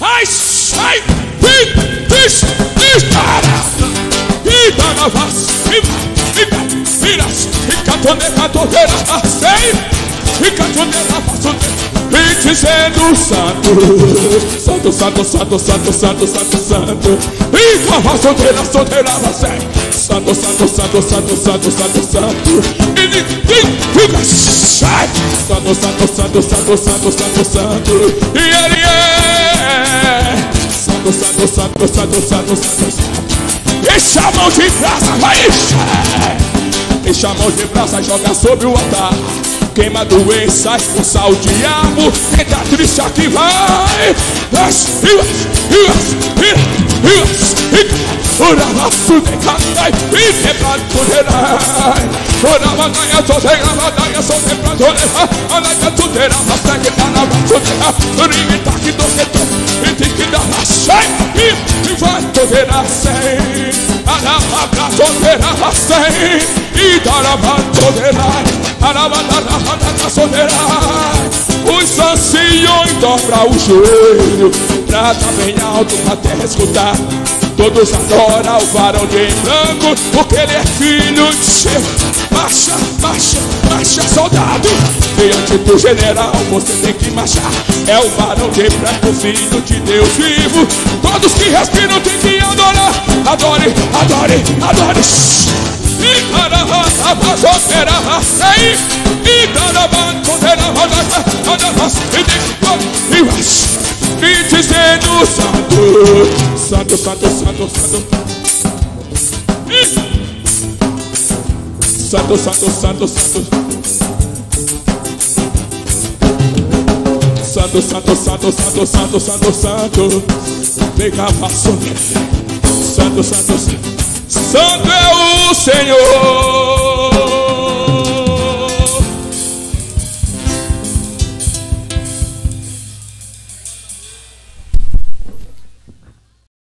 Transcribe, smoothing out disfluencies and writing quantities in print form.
Ai, sai, e dizendo santo, santo, santo, santo, santo, santo, santo, e tava solteira, solteira, você, santo, santo, santo, santo, santo, santo, santo, e fica sai, santo, santo, santo, santo, santo, santo, santo, e ele é santo, santo, santo, santo, santo, santo, santo. Deixa a mão de brasa, vai, deixa a mão de brasa, joga sobre o altar. Queima doença, expulsar o diabo. Quem tá triste aqui vai. Os anciões dobram o joelho, trata bem alto pra terra escutar. Todos adoram o varão de branco, porque ele é filho de Deus. Marcha, marcha, marcha, soldado. Diante do general você tem que marchar. É o varão de branco, filho de Deus vivo. Todos que respiram tem que adorar. Adore, adore, adore. E dizendo santo, santo, santo, santo, santo, santo, santo, santo, santo, santo, santo, santo, santo, santo, santo, pega a vassoura, santo, santo, santo é o Senhor.